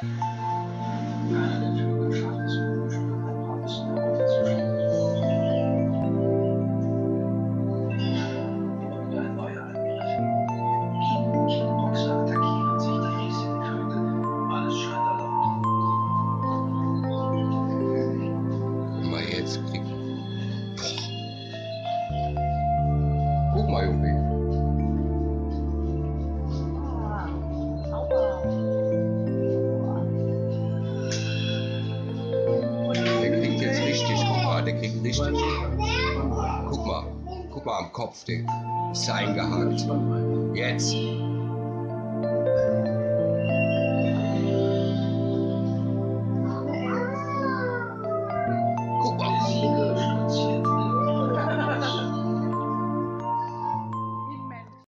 Keiner der Flügel schafft es, unbeschwört ein paar Bissen herunterzuschieben. Wieder ein neuer Angriff. Die Boxer attackieren sich, die riesigen Vögel. Alles scheint erlaubt. Guck mal jetzt. Guck mal, Junge. Der kriegt jetzt richtig, guck mal, der kriegt richtig. Guck mal am Kopf, der ist eingehakt. Jetzt.